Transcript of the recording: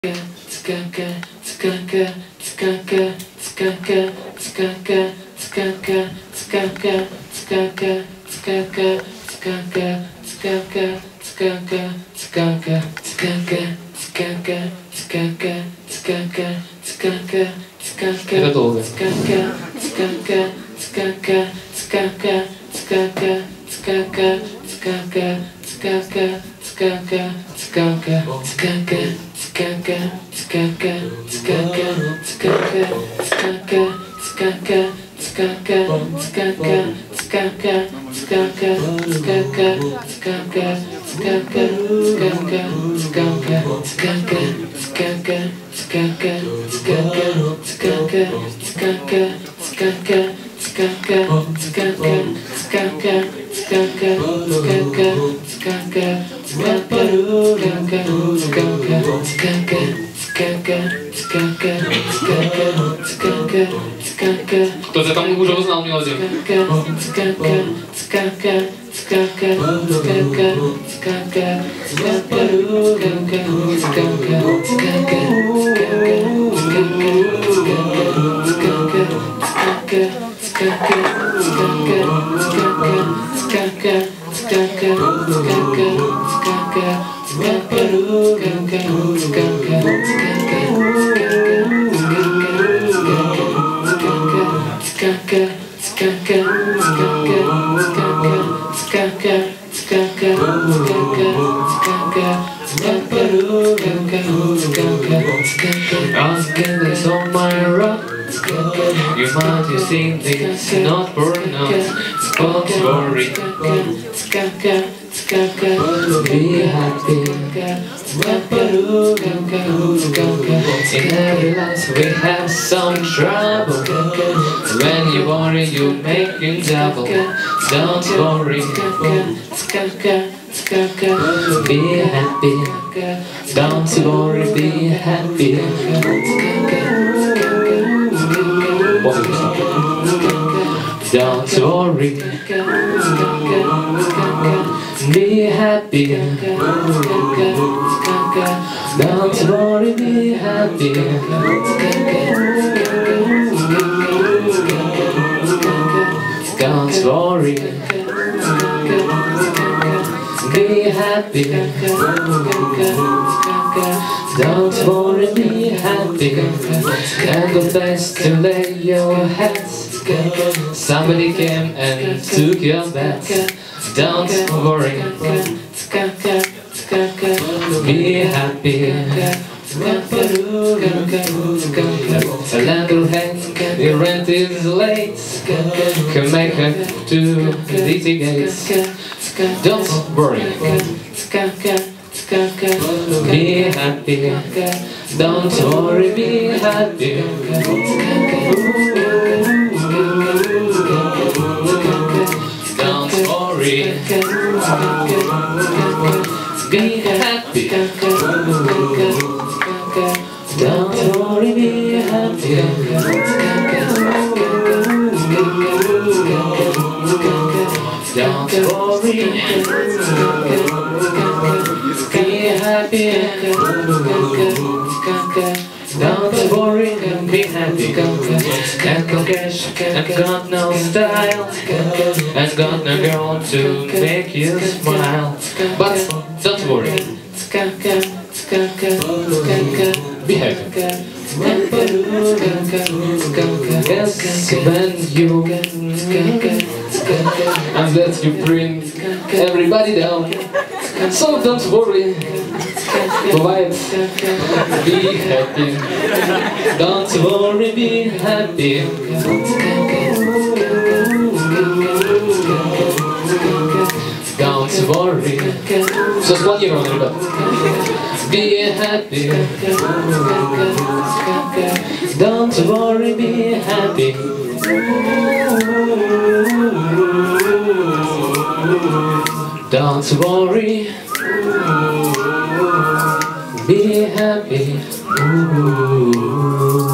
Don't Кто-то там уже узнал мелодию. It's on my rock. You might have seen this, not burn out. Don't worry, be happy. In every life we have some trouble. When you worry, you make it double. Don't worry, be happy. Don't worry, be happy. Don't worry, be happy. Don't worry, be happy. Don't worry, be happy. Don't worry, be happy. And the place to lay your heads. Somebody came and took your bed. Don't worry, be happy. A landlord, your rent is late. Can make it to the gates. Don't worry, be happy. Don't worry, be happy. Don't worry, be happy. Don't worry, be happy. Don't worry, be happy. Don't worry, be happy. And got cash, and got no style, and got no girl to make you smile. But don't worry, be happy. Yes, when you and that you bring everybody down. So don't worry, but be happy. Don't worry, be happy. Don't worry. Just one year on it. Be happy. Don't worry, be happy. Don't worry, be happy.